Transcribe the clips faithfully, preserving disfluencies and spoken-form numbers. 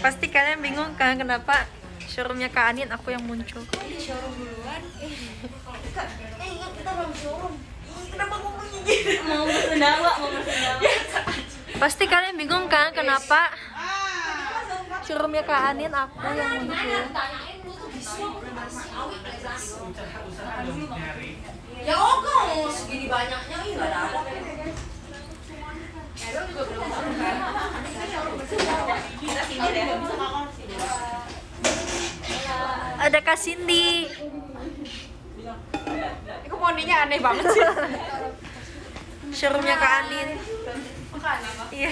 Pasti kalian bingung kan kenapa showroomnya Kak Anin aku yang muncul. Showroom duluan. Eh, ingat kita belum showroom. Kenapa ngomong gini? Mau pesen dawa, mau pesen dawa. Pasti kalian bingung kan kenapa showroomnya Kak Anin aku yang muncul. Ya oke, segini banyaknya ini nggak ada. Ada Kak Cindy. Itu poninya aneh banget sih. Showroomnya Kak Anin. Iya.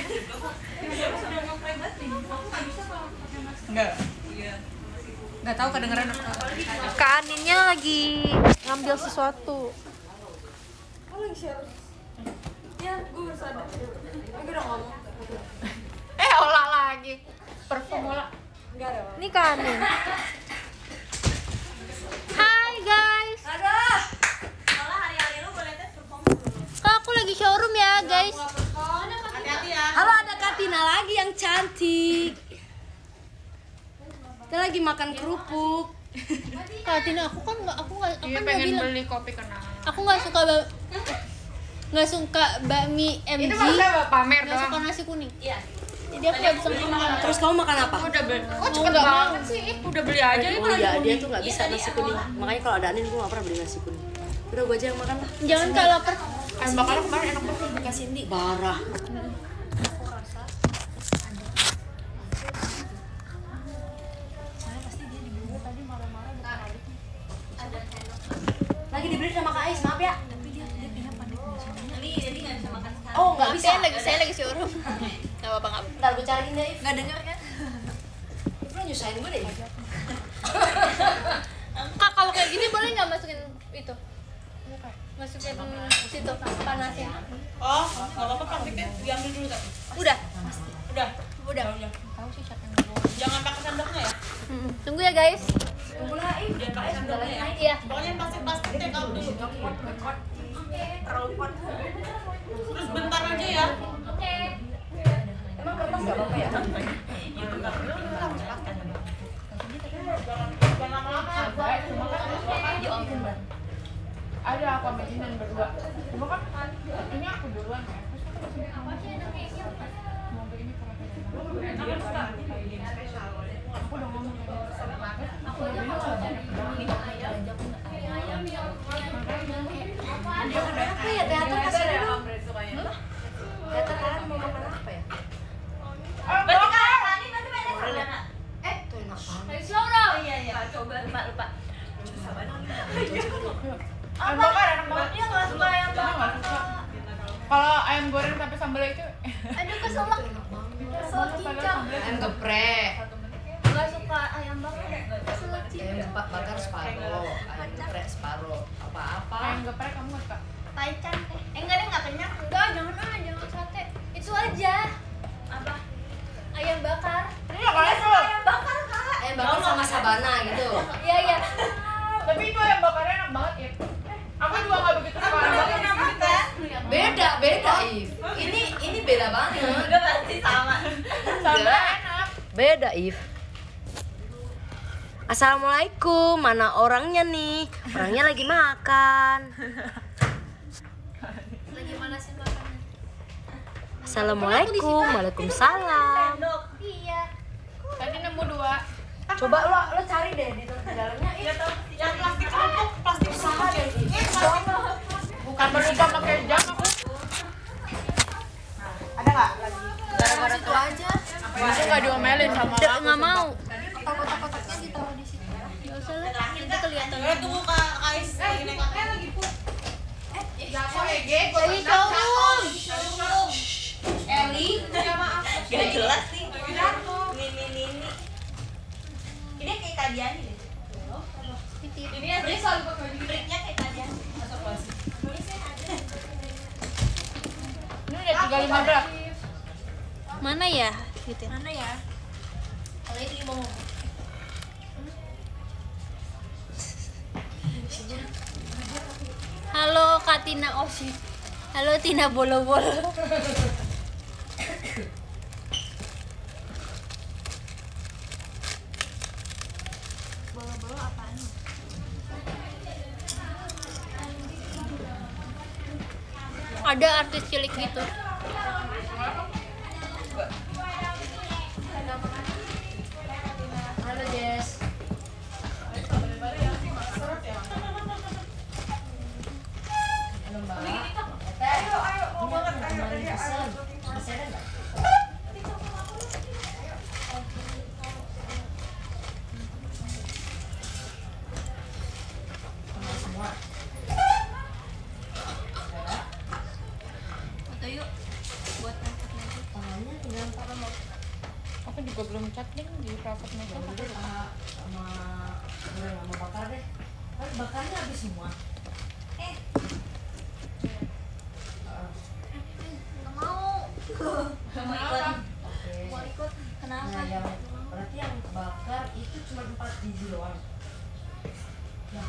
Enggak. Enggak tahu kedengeran apa. Kak Aninnya lagi ngambil sesuatu. Ya, gue baru sadar. Gue udah ngomong. Eh, olah lagi. Parfum olah. Enggak ada. Ini Kak Anin. Hai guys. Ada. Malah hari-hari lu boleh tes perform. Kak aku lagi showroom ya guys. Hati-hati ya. Halo, ada Katina lagi yang cantik. Kita lagi makan kerupuk. Kak Tina aku kan nggak aku nggak aku Dia kan nggak pengen bilang beli kopi kenal. aku nggak suka ba- nggak suka bakmi M G. Itu maksudnya pamer Nggak suka doang. nasi kuning. Iya. Jadi aku nggak bisa makan. Terus kamu makan apa? Aku udah beli. Oh, Oh, cepet nggak banget sih. Ih, udah beli aja itu Oh nasi iya, dia kuning. tuh nggak bisa nasi kuning. Makanya kalau ada Anin gue nggak pernah beli nasi kuning. Udah gue aja yang makan lah. Jangan kalau lapar. Ayam bakar kemarin enak banget. Kak Cindy. Parah. Lagi dibeli sama Kak Ais, maaf ya. Oh nggak bisa. Saya lagi saya lagi showroom. Nggak apa-apa nggak. apa-apa. Ntar gue cariin deh. Nggak dengar kan? Lu nyusahin gue deh. Kak kalau kayak gini boleh nggak masukin itu? Masukin situ panasin. Oh, nggak apa-apa plastiknya diambil dulu kan. Udah. Udah. Udah. Tahu sih siapa yang bawa. Jangan pakai sendoknya ya. Hmm. Tunggu ya guys. Tunggu lah, Ih. Jangan pakai sendoknya ya. Iya. Pokoknya plastik-plastik take out dulu. Terlalu kuat. Terus bentar aja ya. Oke. Emang kertas nggak apa-apa ya? Ya bentar. Jangan lama-lama. Cuma kan ada aku sama Jinan berdua. Cuma kan ini aku duluan ya. Terus kan kesini mau beli ini karena aku udah ngomong aku udah bilang Apa ya teater kasih dulu? Teater kalian mau makan apa ya? berarti kan Eh, tuh enak banget. Slow dong. Iya iya, coba lupa lupa. ayam bakar enak banget. Dia nggak suka ayam bakar. Kalau ayam goreng tapi sambal itu Aduh keselak. Kesel cincang. Ayam geprek. Nggak suka ayam bakar. Keselak Ayam cincang. bakar separuh. Ayam geprek separuh. Apa-apa? ayam geprek kamu nggak suka? Taichan. Eh enggak deh nggak kenyang. Enggak jangan ah jangan sate. Itu aja. Apa? Ayam bakar. Iya kalian tuh. Ayam bakar kak. Ayam bakar sama sabana gitu. Iya iya. Tapi itu ayam bakarnya enak banget ya. Aku juga nggak begitu suka ayam bakar. Beda, beda, If. Ini ini beda banget. Udah pasti sama. Sambal enak. Beda, If. Assalamualaikum, mana orangnya nih? Orangnya lagi makan. Lagi manasin makannya. Assalamualaikum, waalaikumsalam. Iya. Tadi nemu dua. Coba lo lo cari deh di dalamnya. Ya tahu. Yang plastik kerupuk, plastik Usaha deh. bukan berubah pakai jam aku. Ada nggak lagi? Gara-gara itu aja. Aku nggak diomelin sama Nggak aku. nggak mau. Kotak-kotaknya ditaruh di situ. Nggak usah lah. Nanti kelihatan. Eh tunggu kak Ais lagi naik motor. Lagi pun. Eh, jatuh ya Ge. Lagi showroom. Eli. Ya maaf. Gak jelas nih. Jatuh. Nih nih nih nih. Ini kayak kajian nih. Ini ya dia selalu pakai baju Breaknya kayak kajian. ini udah tiga lima belas. Mana ya? Gitu. Mana ya? Kalau ini mau Halo Kak Tina Osi. Halo Tina Bolo-Bolo. Ada artis cilik gitu. Halo Jess. Halo Mbak. Ayo, ayo, mau banget. Ayo, ayo, ayo. Masih ada nggak? Sama semua. Ada? Foto yuk buat ngangkat lagi. Tangannya tinggal pakai mau. Aku juga belum cat nih di private makeup. Jangan dulu sama sama goreng sama bakar deh. Kan bakarnya habis semua. Eh, Uh, nggak mau. Mau ikut? Oke. Mau ikut? Kenapa? Nah, yang berarti yang bakar itu cuma empat biji doang. Ya.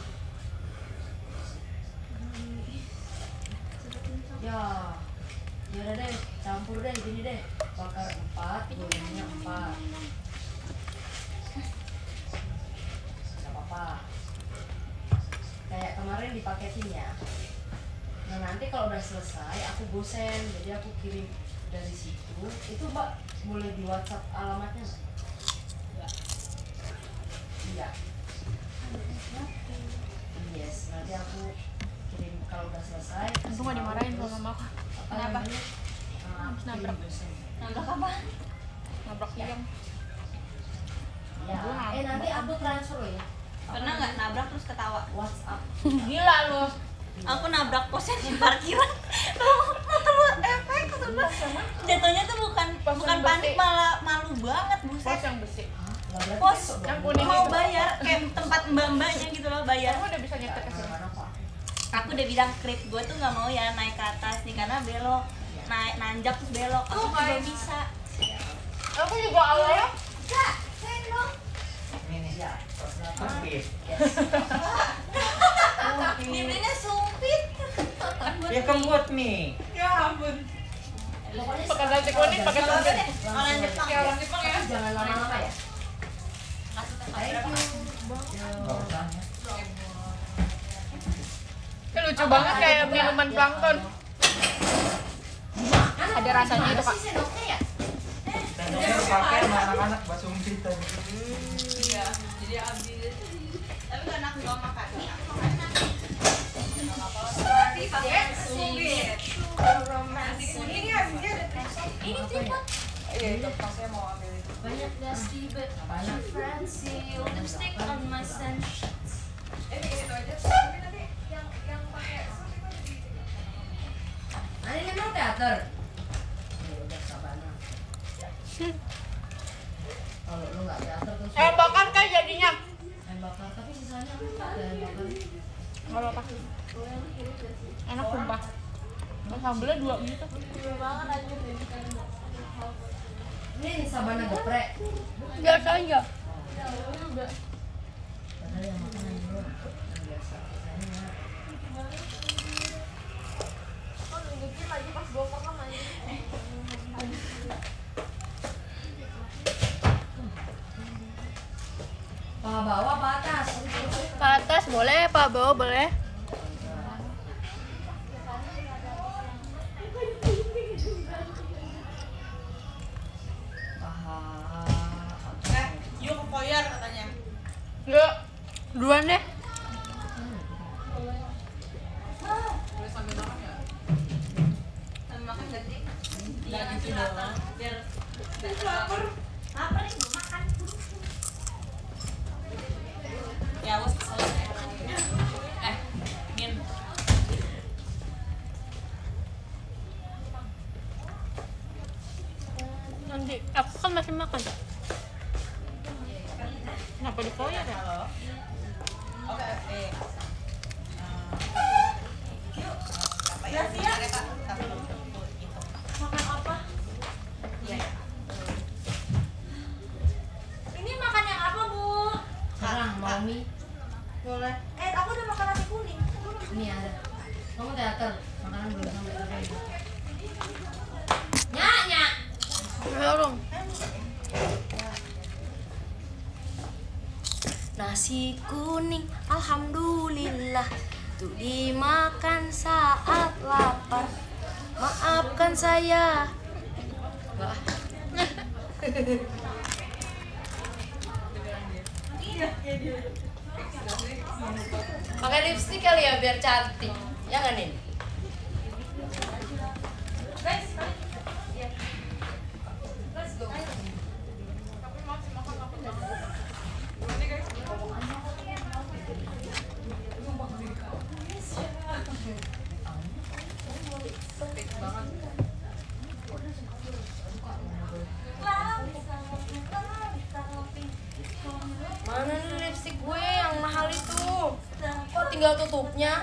Ya. Ya udah deh, campur deh gini deh. Bakar empat, gorengnya empat. Gak apa-apa. Kayak kemarin dipaketin ya. Nah nanti kalau udah selesai aku gosen, jadi aku kirim dari situ. Itu Mbak boleh di WhatsApp alamatnya nggak? Iya. Yes, nanti aku kirim kalau udah selesai. Untung gak dimarahin sama mama aku. Apa Kenapa? namanya? Nah, aku kirim Nabrak. gosen. Nabrak apa? Nabrak tiang. Ya, eh nanti aku transfer loh ya. Pernah nggak nabrak terus ketawa? WhatsApp. Gila lu. Aku nabrak posnya di parkiran. Motor buat efek kesana. Jatuhnya tuh bukan Pos bukan yang panik, besi. malah malu banget Pos buset. yang besi. Hah? Lah, berarti Pos besok dong. yang kuning mau itu. bayar kayak tempat mbak-mbaknya gitu loh bayar. Kamu udah bisa nyetek ke sini. Mana, Pak? Aku udah bilang krip gue tuh nggak mau ya naik ke atas nih karena belok naik nanjak terus belok. Aku juga bisa. Aku juga awalnya Kak, saya dong. Ya, Sumpit. Dibelinya sumpit. Ya kembut nih. pokoknya pakai nasi kuning, pakai Kalau sumpit. deh, orang Jepang. Kayak orang Jepang ya. Jangan lama-lama ya. Thank you. Nggak usah ya. Ini lucu banget kayak minuman plankton. Ada rasanya itu, Kak. Sih sendoknya ya? Sendoknya pakai sama anak-anak buat sumpit tadi. Tapi karena aku nggak makan, aku makan nasi. Berarti pakai sumpit. Ini habisnya ada tripod. Ini tripod. Iya, itu pakai mau ambil itu. Banyak dusty but Banyak. fancy lipstick on my sunshots. Nah, ini memang teater. Ya udah Sabana. Kalau lu nggak teater terus Eh, bakar kan jadinya. ayam bakar, tapi sisanya apa ada ayam bakar? Nggak apa-apa. Enak sumpah. Terus sambelnya dua gitu. Ini Sabana geprek. Biasa aja. Padahal yang makan yang dulu yang biasa. Sisanya paha bawah, paha atas. Ke atas boleh, Pak bawah boleh. Paha Eh, yuk ke foyer katanya. Enggak. Duluan deh. Sambil makan gak sih? Iya nanti lapar. Biar biar lapar. Lapar nih, belum makan. Ya wes selesai. Eh, Min. Nanti aku kan masih makan. Kenapa di foyer ya? Halo. Oke, oke. Yuk. Ya, siap. Makan apa? Iya. Ini makan yang apa, Bu? sekarang mau mie. Boleh. Eh, aku udah makan nasi kuning. Ini ada. Kamu teater, makanan belum sampai tadi. Nyak, nyak. Dorong. Nasi kuning, alhamdulillah, tuh dimakan saat lapar. Maafkan saya. Wah. Pakai lipstick kali ya biar cantik. Ya nggak nih? Mana nih lipstick gue yang mahal itu? Kok tinggal tutupnya?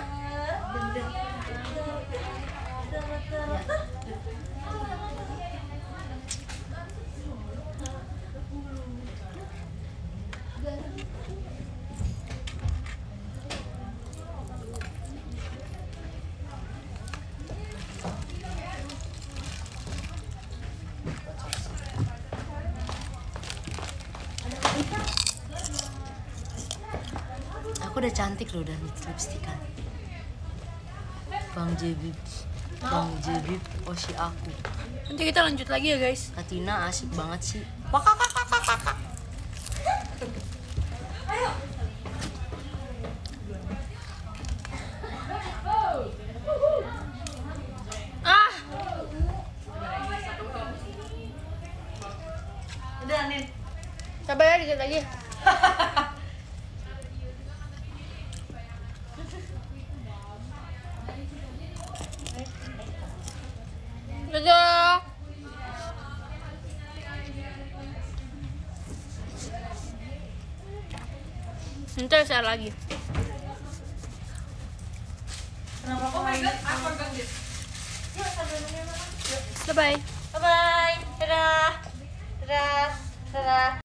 Aku udah cantik loh dan lipstikan. Bang Jebib, Bang Jebib, osi aku. Nanti kita lanjut lagi ya guys. Katina asik banget sih. Ah, Udah nih. coba ya dikit lagi. Dadah. Nanti share lagi. Oh my god, I forgot this. Bye bye. Bye bye. Dadah. Dadah. Dadah.